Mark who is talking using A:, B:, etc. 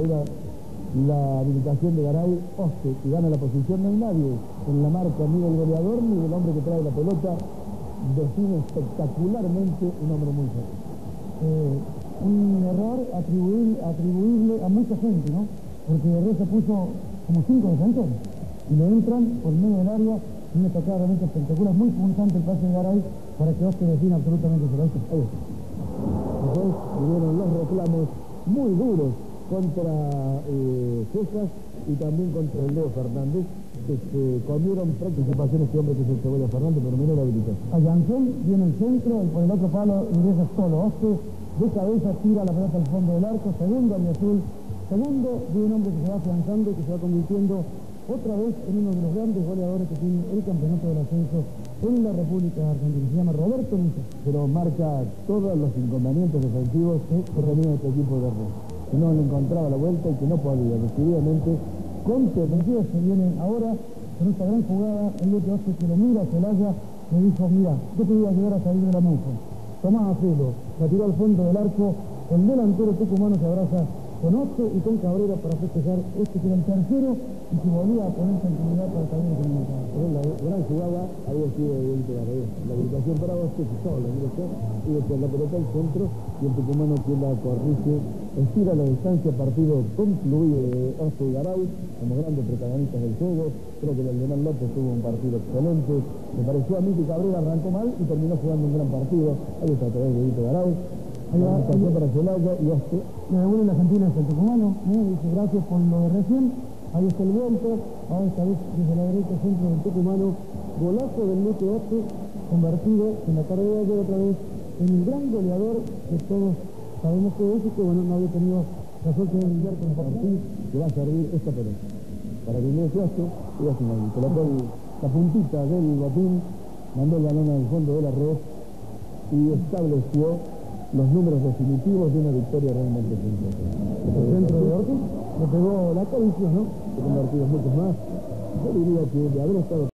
A: ahí la habilitación de Garay. Oste, que gana la posición. No hay nadie en la marca, ni del goleador ni del hombre que trae la pelota. Define espectacularmente un hombre muy feliz.
B: Un error atribuible a mucha gente, ¿no? Porque Reza puso como 5 defensores y le entran por medio del área. Una tocada realmente espectacular, muy punzante el pase de Garay para que Oste defina absolutamente su raíz.
A: Después vinieron los reclamos muy duros contra César y también contra el Leo Fernández, que se comieron participación este hombre que es el Cebolla Fernández, pero menos la habilitación.
B: A Yancel viene el centro, y por el otro palo ingresa solo Oste, de cabeza tira la pelota al fondo del arco, segundo Aliazul, segundo de un hombre que se va afianzando y que se va convirtiendo otra vez en uno de los grandes goleadores que tiene el campeonato del ascenso en la República Argentina. Se llama Roberto Lucha.
A: Pero marca todos los inconvenientes defensivos que tenía este equipo de Rey. Que no le encontraba la vuelta y que no podía, decididamente.
B: Conte ofensivos se vienen ahora con esta gran jugada. El Lute Oste que lo mira a Celaya, le dijo: mira, yo te voy a ayudar a salir de la mufa. Tomás Afelo, la tiró al fondo del arco. El delantero tucumano se abraza con Oste y con Cabrera para festejar este que era el tercero y que volvía a poner tranquilidad para salir de la mufa.
A: La gran jugada había sido de la habilitación para Oste, que solo ingresó, y después la pelota al centro y el tucumano que la corrige. Estira la distancia, partido concluye Oste y Garay como grandes protagonistas del juego. Creo que el Leonel López tuvo un partido excelente. Me pareció a mí que Cabrera arrancó mal y terminó jugando un gran partido. Ahí está otra vez Dieguito Garay. Ahí va, para Celaya y Oste.
B: Le devuelve la Argentina al tucumano, dice gracias por lo de recién. Ahí está el vuelto, ahora esta vez desde la derecha centro del tucumano. Golazo del Lute Oste, convertido en la tarde de ayer otra vez en el gran goleador que todos sabemos que es y que bueno, no había tenido la suerte de brillar con el partido.
A: Que va a servir esta pelota para que ingrese Oste y va a finalizar. Colocó la puntita del botín, mandó el balón al fondo de la red y estableció los números definitivos de una victoria realmente sensacional.
B: El centro de Ortiz le pegó la codicia, ¿no?
A: Se convertido muchos más. Yo diría que de haber estado